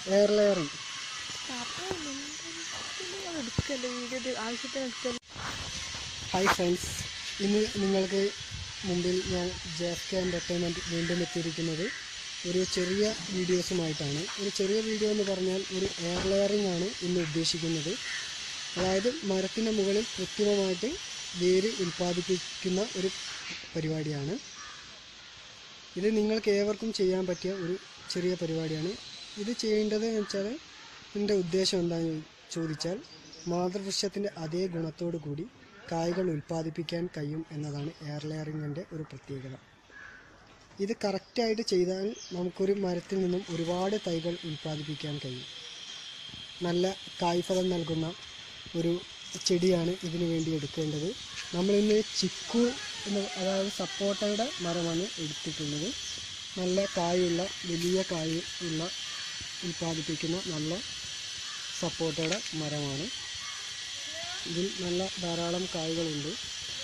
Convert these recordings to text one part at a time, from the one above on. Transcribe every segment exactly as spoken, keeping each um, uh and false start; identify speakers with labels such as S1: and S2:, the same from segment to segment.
S1: Air layering. Hi friends, ഇന്ന് നിങ്ങൾക്ക് മുമ്പിൽ ഞാൻ ജെ എഫ് കെ എൻ്റർടൈൻമെൻറ്റ് വീണ്ടും എത്തിയിരിക്കുന്നത് ഒരു ചെറിയ വീഡിയോസുമായിട്ടാണ്. ഒരു ചെറിയ വീഡിയോ എന്ന് പറഞ്ഞാൽ ഒരു എയർ ലെയറിങ് ആണ് ഇന്ന് ഉദ്ദേശിക്കുന്നത്. അതായത് മരത്തിൻ്റെ മുകളിൽ കൃത്രിമമായിട്ട് വേര് ഉൽപ്പാദിപ്പിക്കുന്ന ഒരു പരിപാടിയാണ്. ഇത് നിങ്ങൾക്ക് ഏവർക്കും ചെയ്യാൻ പറ്റിയ ഒരു ചെറിയ പരിപാടിയാണ്. ഇത് ചെയ്യേണ്ടത് എന്ന് വെച്ചാൽ, ഇതിൻ്റെ ഉദ്ദേശം എന്താണെന്ന് ചോദിച്ചാൽ, മാതൃവൃക്ഷത്തിൻ്റെ അതേ ഗുണത്തോടു കൂടി കായ്കൾ ഉൽപ്പാദിപ്പിക്കാൻ കഴിയും എന്നതാണ് എയർ ലെയറിങ്ങിൻ്റെ ഒരു പ്രത്യേകത. ഇത് കറക്റ്റായിട്ട് ചെയ്താൽ നമുക്കൊരു മരത്തിൽ നിന്നും ഒരുപാട് തൈകൾ ഉൽപ്പാദിപ്പിക്കാൻ കഴിയും. നല്ല കായ്ഫലം നൽകുന്ന ഒരു ചെടിയാണ് ഇതിനു വേണ്ടി എടുക്കേണ്ടത്. നമ്മളിന്ന് ചിക്കു എന്ന്, അതായത് സപ്പോട്ടയുടെ മരമാണ് എടുത്തിട്ടുള്ളത്. നല്ല കായുള്ള, വലിയ കായ് ഉള്ള, ഉൽപ്പാദിപ്പിക്കുന്ന നല്ല സപ്പോട്ടയുടെ മരമാണ്. ഇതിൽ നല്ല ധാരാളം കായ്കളുണ്ട്.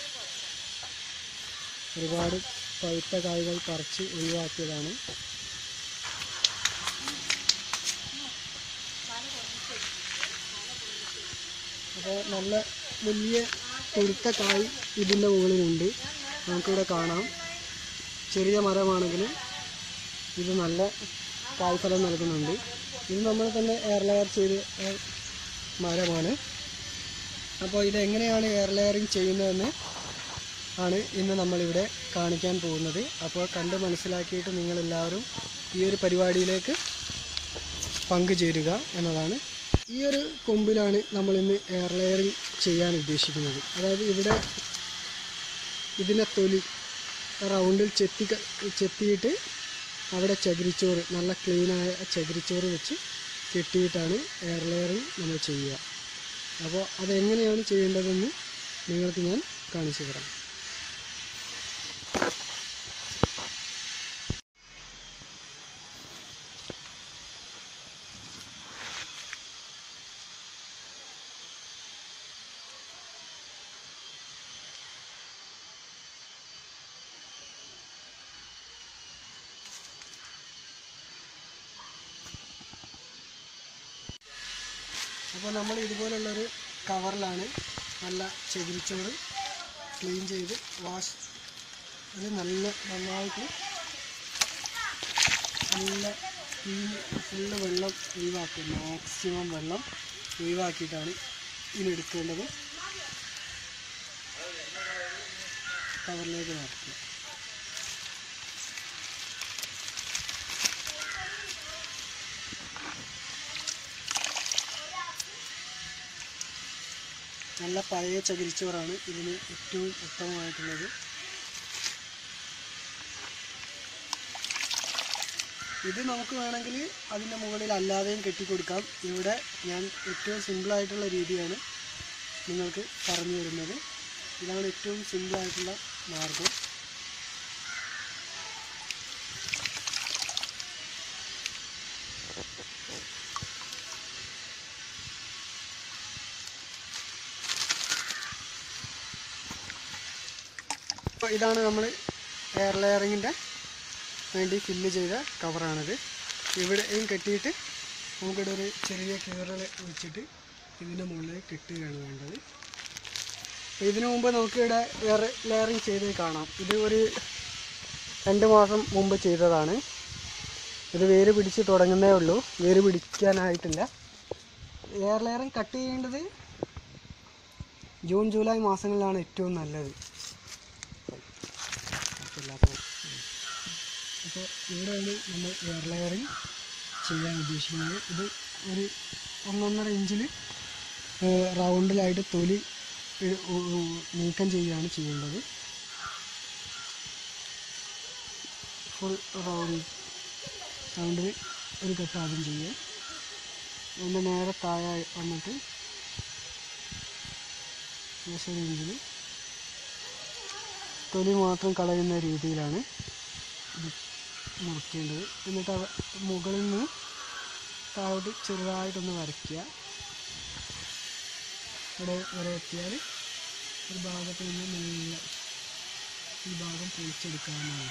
S1: ഒരുപാട് പഴുത്ത കായ്കൾ പറിച്ച് ഒഴിവാക്കിയതാണ്. അപ്പോൾ നല്ല വലിയ കൊഴുത്ത കായ് ഇതിൻ്റെ മുകളിലുണ്ട്. നമുക്കിവിടെ കാണാം. ചെറിയ മരമാണെങ്കിലും ഇത് നല്ല കായ്ഫലം നൽകുന്നുണ്ട്. ഇത് നമ്മൾ തന്നെ എയർ ലെയർ ചെയ്ത് മരമാണ്. അപ്പോൾ ഇതെങ്ങനെയാണ് എയർ ലെയറിങ് ചെയ്യുന്നതെന്ന് ആണ് ഇന്ന് നമ്മളിവിടെ കാണിക്കാൻ പോകുന്നത്. അപ്പോൾ കണ്ട് മനസ്സിലാക്കിയിട്ട് നിങ്ങളെല്ലാവരും ഈ ഒരു പരിപാടിയിലേക്ക് പങ്കുചേരുക എന്നതാണ്. ഈ ഒരു കൊമ്പിലാണ് നമ്മളിന്ന് എയർ ലെയറിങ് ചെയ്യാൻ ഉദ്ദേശിക്കുന്നത്. അതായത് ഇവിടെ ഇതിൻ്റെ തൊലി റൗണ്ടിൽ ചെത്തി ചെത്തിയിട്ട് അവിടെ ചകിരിച്ചോറ്, നല്ല ക്ലീനായ ചകിരിച്ചോറ് വെച്ച് കെട്ടിയിട്ടാണ് എയർ ലെയറിങ് നമ്മൾ ചെയ്യുക. അപ്പോൾ അതെങ്ങനെയാണ് ചെയ്യേണ്ടതെന്ന് നിങ്ങൾക്ക് ഞാൻ കാണിച്ചു തരാം. അപ്പോൾ നമ്മൾ ഇതുപോലുള്ളൊരു കവറിലാണ് നല്ല ചകിരിച്ചോറ് ക്ലീൻ ചെയ്ത് വാഷ് അത് നല്ല നന്നായിട്ട് നല്ല ക്ലീൻ ഫുള്ള് വെള്ളം ഒഴിവാക്കും. മാക്സിമം വെള്ളം ഒഴിവാക്കിയിട്ടാണ് ഇതിനെടുക്കേണ്ടത്. കവറിലേക്ക് നിറയ്ക്കുക. നല്ല പഴയ ചകിരിച്ചോറാണ് ഇതിന് ഏറ്റവും ഉത്തമമായിട്ടുള്ളത്. ഇത് നമുക്ക് വേണമെങ്കിൽ അതിൻ്റെ മുകളിൽ അല്ലാതെയും കെട്ടിക്കൊടുക്കാം. ഇവിടെ ഞാൻ ഏറ്റവും സിമ്പിളായിട്ടുള്ള രീതിയാണ് നിങ്ങൾക്ക് പറഞ്ഞു തരുന്നത്. ഇതാണ് ഏറ്റവും സിമ്പിളായിട്ടുള്ള മാർഗം. അപ്പോൾ ഇതാണ് നമ്മൾ എയർ ലെയറിങ്ങിൻ്റെ വേണ്ടി ഫില്ല് ചെയ്ത കവറാണിത്. ഇവിടെയും കെട്ടിയിട്ട് നമുക്കിവിടെ ഒരു ചെറിയ കീറൽ വെച്ചിട്ട് ഇതിൻ്റെ മുകളിൽ കെട്ടുകയാണ് വേണ്ടത്. അപ്പോൾ ഇതിനു മുമ്പ് നമുക്കിവിടെ എയർ ലെയറിങ് ചെയ്ത് കാണാം. ഇത് ഒരു രണ്ട് മാസം മുമ്പ് ചെയ്തതാണ്. ഇത് വേര് പിടിച്ച് തുടങ്ങുന്നേ ഉള്ളൂ, വേര് പിടിക്കാനായിട്ടില്ല. എയർ ലെയറിങ് കട്ട് ചെയ്യേണ്ടത് ജൂൺ ജൂലൈ മാസങ്ങളിലാണ് ഏറ്റവും നല്ലത്. അപ്പോൾ ഇവിടെയാണ് നമ്മൾ എയർ ലെയറിങ് ചെയ്യാൻ ഉദ്ദേശിക്കുന്നത്. ഇത് ഒരു ഒന്നൊന്നര ഇഞ്ചിൽ റൗണ്ടിലായിട്ട് തൊലി നീക്കം ചെയ്യുകയാണ് ചെയ്യേണ്ടത്. ഫുൾ റൗണ്ട് റൗണ്ടിൽ ഒരു കെട്ട് ആദ്യം ചെയ്യുക. അതിൻ്റെ നേരെ താഴെ വന്നിട്ട് ഏകദേശം ഒരു ഇഞ്ചിൽ തൊലി മാത്രം കളയുന്ന രീതിയിലാണ് ഇത് മുറിക്കേണ്ടത്. എന്നിട്ട് മുകളിൽ നിന്ന് താഴോട്ട് ചെറുതായിട്ടൊന്ന് വരയ്ക്കുക. ഇവിടെ വരെ എത്തിയാൽ ഒരു ഭാഗത്ത് നിന്ന് നല്ല ഈ ഭാഗം പൊളിച്ചെടുക്കാവുന്നതാണ്.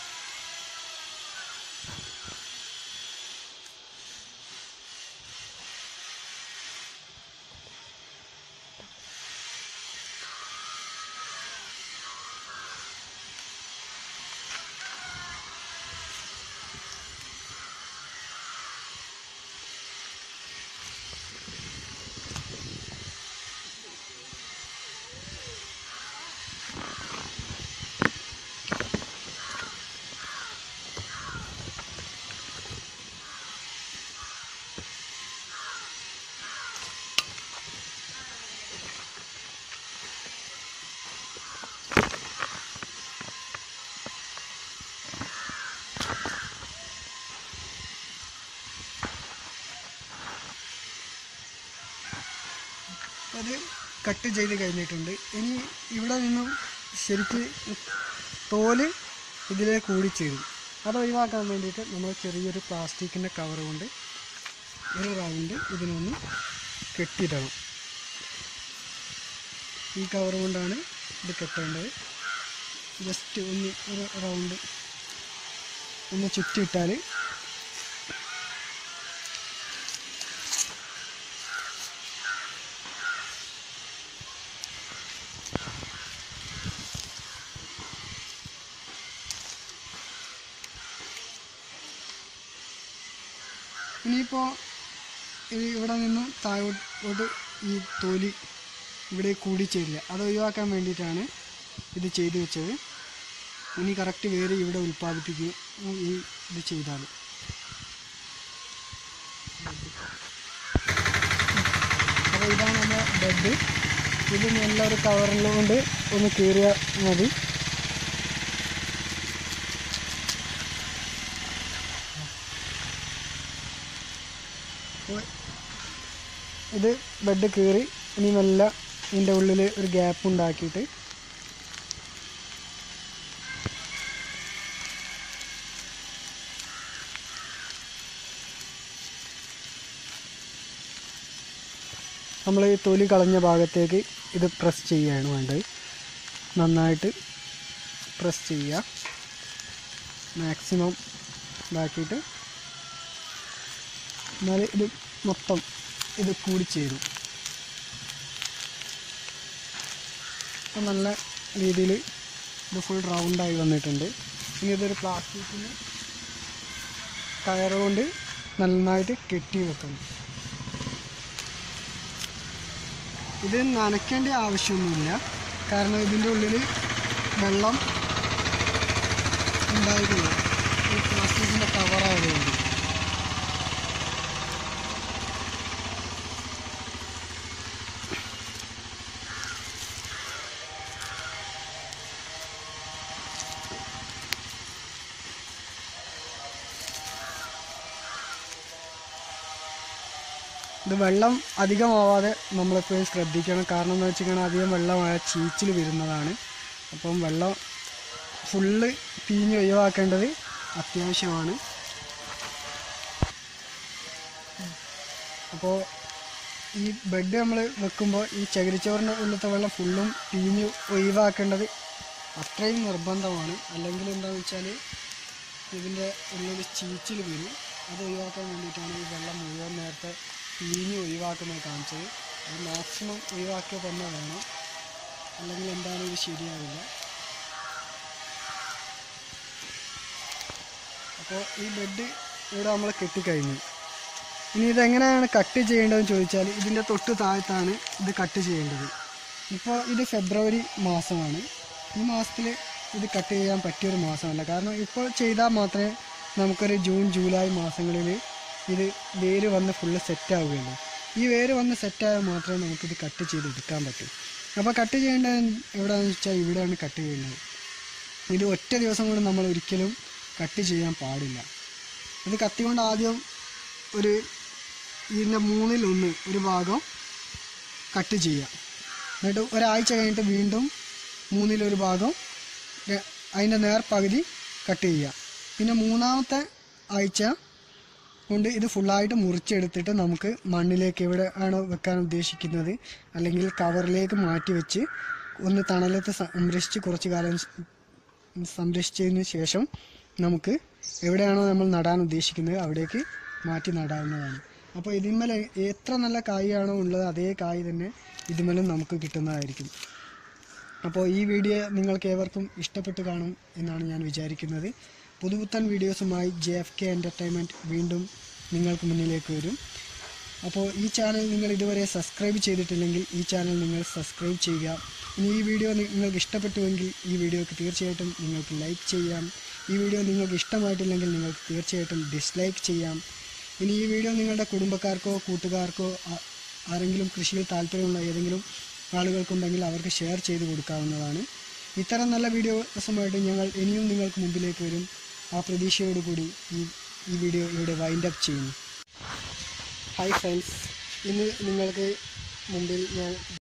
S1: അത് കട്ട് ചെയ്ത് കഴിഞ്ഞിട്ടുണ്ട്. ഇനി ഇവിടെ നിന്നും ശരിക്ക് തോല് ഇതിലേക്ക് കൂടിച്ചേരും. അത് ഒഴിവാക്കാൻ വേണ്ടിയിട്ട് നമ്മൾ ചെറിയൊരു പ്ലാസ്റ്റിക്കിൻ്റെ കവർ കൊണ്ട് ഒരു റൗണ്ട് ഇതിനൊന്ന് കെട്ടിയിടണം. ഈ കവർ കൊണ്ടാണ് ഇത് കെട്ടേണ്ടത്. ജസ്റ്റ് ഒന്ന് ഒരു റൗണ്ട് ഒന്ന് ചുറ്റിയിട്ടാൽ ഇനിയിപ്പോൾ ഇവിടെ നിന്ന് താഴോട്ട് ഈ തൊലി ഇവിടെ കൂടിച്ചേരില്ല. അത് ഒഴിവാക്കാൻ വേണ്ടിയിട്ടാണ് ഇത് ചെയ്തു വെച്ചത്. ഇനി കറക്റ്റ് വേര് ഇവിടെ ഉൽപ്പാദിപ്പിക്കുക ഈ ഇത് ചെയ്താൽ. അപ്പോൾ ഇതാണ് നമ്മുടെ ബെഡ്. ഇത് നല്ലൊരു കവറിൽ കൊണ്ട് ഒന്ന് കീറിയാൽ മതി. ഇത് ബെഡ് കീറി ഇനി മെല്ലെ ഇതിൻ്റെ ഉള്ളിൽ ഒരു ഗ്യാപ്പ് ഉണ്ടാക്കിയിട്ട് നമ്മൾ ഈ തൊലി കളഞ്ഞ ഭാഗത്തേക്ക് ഇത് പ്രസ് ചെയ്യുകയാണ് വേണ്ടത്. നന്നായിട്ട് പ്രസ് ചെയ്യുക, മാക്സിമം ഇതാക്കിയിട്ട്. എന്നാൽ ഇത് മൊത്തം ഇത് കൂടിച്ചേരും. അപ്പം നല്ല രീതിയിൽ ഇത് ഫുൾ റൗണ്ടായി വന്നിട്ടുണ്ട്. ഇനി ഇതൊരു പ്ലാസ്റ്റിക്കിന് കയറ് കൊണ്ട് നന്നായിട്ട് കെട്ടി വെക്കണം. ഇത് നനയ്ക്കേണ്ട ആവശ്യമൊന്നുമില്ല, കാരണം ഇതിൻ്റെ ഉള്ളിൽ വെള്ളം ഉണ്ടായിട്ടില്ല, ഈ പ്ലാസ്റ്റിക്കിൻ്റെ കവറായതുകൊണ്ട്. ഇത് വെള്ളം അധികമാവാതെ നമ്മളെപ്പോഴും ശ്രദ്ധിക്കണം. കാരണം എന്ന് വെച്ചിട്ടുണ്ടെങ്കിൽ അധികം വെള്ളമായ ചീച്ചിൽ വരുന്നതാണ്. അപ്പം വെള്ളം ഫുള്ള് പിഴിഞ്ഞ് ഒഴിവാക്കേണ്ടത് അത്യാവശ്യമാണ്. അപ്പോൾ ഈ ബെഡ് നമ്മൾ വെക്കുമ്പോൾ ഈ ചകിരിച്ചോറിൻ്റെ ഉള്ളിലത്തെ വെള്ളം ഫുള്ളും പിഴിഞ്ഞ് ഒഴിവാക്കേണ്ടത് അത്രയും നിർബന്ധമാണ്. അല്ലെങ്കിൽ എന്താണെന്ന് വെച്ചാൽ ഇതിൻ്റെ ഉള്ളിൽ ചീച്ചിൽ വരും. അത് ഒഴിവാക്കാൻ വേണ്ടിയിട്ടാണ് ഈ വെള്ളം മുഴുവൻ നേരത്തെ പിഴിഞ്ഞ് ഒഴിവാക്കുന്നത് കാണിച്ചത്. അത് മാക്സിമം ഒഴിവാക്കുക തന്നെ വേണം, അല്ലെങ്കിൽ എന്താണ് ഇത് ശരിയാവില്ല. അപ്പോൾ ഈ ബെഡ് ഇവിടെ നമ്മൾ കെട്ടിക്കഴിഞ്ഞു. ഇനി ഇതെങ്ങനെയാണ് കട്ട് ചെയ്യേണ്ടതെന്ന് ചോദിച്ചാൽ ഇതിൻ്റെ തൊട്ട് താഴത്താണ് ഇത് കട്ട് ചെയ്യേണ്ടത്. ഇപ്പോൾ ഇത് ഫെബ്രുവരി മാസമാണ്. ഈ മാസത്തിൽ ഇത് കട്ട് ചെയ്യാൻ പറ്റിയൊരു മാസമല്ല. കാരണം ഇപ്പോൾ ചെയ്താൽ മാത്രമേ നമുക്കൊരു ജൂൺ ജൂലൈ മാസങ്ങളിൽ ഇത് വേര് വന്ന് ഫുള്ള് സെറ്റാവുകയുള്ളൂ. ഈ വേര് വന്ന് സെറ്റായാൽ മാത്രമേ നമുക്കിത് കട്ട് ചെയ്തെടുക്കാൻ പറ്റൂ. അപ്പോൾ കട്ട് ചെയ്യേണ്ടത് എവിടെയാണെന്ന് വെച്ചാൽ ഇവിടെയാണ് കട്ട് ചെയ്യേണ്ടത്. ഇത് ഒറ്റ ദിവസം കൊണ്ട് നമ്മൾ ഒരിക്കലും കട്ട് ചെയ്യാൻ പാടില്ല. ഇത് കത്തി കൊണ്ട് ആദ്യം ഒരു ഇതിൻ്റെ മൂന്നിലൊന്ന് ഒരു ഭാഗം കട്ട് ചെയ്യുക. എന്നിട്ട് ഒരാഴ്ച കഴിഞ്ഞിട്ട് വീണ്ടും മൂന്നിലൊരു ഭാഗം അതിൻ്റെ നേർ പകുതി കട്ട് ചെയ്യുക. പിന്നെ മൂന്നാമത്തെ ആഴ്ച കൊണ്ട് ഇത് ഫുള്ളായിട്ട് മുറിച്ചെടുത്തിട്ട് നമുക്ക് മണ്ണിലേക്ക് എവിടെ ആണോ വെക്കാൻ ഉദ്ദേശിക്കുന്നത് അല്ലെങ്കിൽ കവറിലേക്ക് മാറ്റി വെച്ച് ഒന്ന് തണലത്ത് സംരക്ഷിച്ച് കുറച്ച് കാലം സംരക്ഷിച്ചതിന് ശേഷം നമുക്ക് എവിടെയാണോ നമ്മൾ നടാൻ ഉദ്ദേശിക്കുന്നത് അവിടേക്ക് മാറ്റി നടാവുന്നതാണ്. അപ്പോൾ ഇതിന്മേൽ എത്ര നല്ല കായാണോ ഉള്ളത് അതേ കായ് തന്നെ ഇതിന്മേലും നമുക്ക് കിട്ടുന്നതായിരിക്കും. അപ്പോൾ ഈ വീഡിയോ നിങ്ങൾക്ക് ഏവർക്കും ഇഷ്ടപ്പെട്ട് കാണും എന്നാണ് ഞാൻ വിചാരിക്കുന്നത്. പുതുപുത്തൻ വീഡിയോസുമായി ജെ എഫ് കെ എൻ്റർടൈൻമെൻറ്റ് വീണ്ടും നിങ്ങൾക്ക് മുന്നിലേക്ക് വരും. അപ്പോൾ ഈ ചാനൽ നിങ്ങൾ ഇതുവരെ സബ്സ്ക്രൈബ് ചെയ്തിട്ടില്ലെങ്കിൽ ഈ ചാനൽ നിങ്ങൾ സബ്സ്ക്രൈബ് ചെയ്യുക. ഇനി ഈ വീഡിയോ നിങ്ങൾക്ക് ഇഷ്ടപ്പെട്ടുവെങ്കിൽ ഈ വീഡിയോക്ക് തീർച്ചയായിട്ടും നിങ്ങൾക്ക് ലൈക്ക് ചെയ്യാം. ഈ വീഡിയോ നിങ്ങൾക്ക് ഇഷ്ടമായിട്ടില്ലെങ്കിൽ നിങ്ങൾക്ക് തീർച്ചയായിട്ടും ഡിസ്ലൈക്ക് ചെയ്യാം. ഇനി ഈ വീഡിയോ നിങ്ങളുടെ കുടുംബക്കാർക്കോ കൂട്ടുകാർക്കോ ആരെങ്കിലും കൃഷിയിൽ താല്പര്യമുള്ള ഏതെങ്കിലും ആളുകൾക്കുണ്ടെങ്കിൽ അവർക്ക് ഷെയർ ചെയ്ത് കൊടുക്കാവുന്നതാണ്. ഇത്തരം നല്ല വീഡിയോസുമായിട്ട് ഞങ്ങൾ ഇനിയും നിങ്ങൾക്ക് മുമ്പിലേക്ക് വരും. ആ പ്രതീക്ഷയോടുകൂടി ഈ ഈ വീഡിയോ ഇവിടെ വൈൻഡ് അപ്പ് ചെയ്യുന്നു. ഹായ് ഫ്രണ്ട്സ്, ഇന്ന് നിങ്ങൾക്ക് മുമ്പിൽ ഞാൻ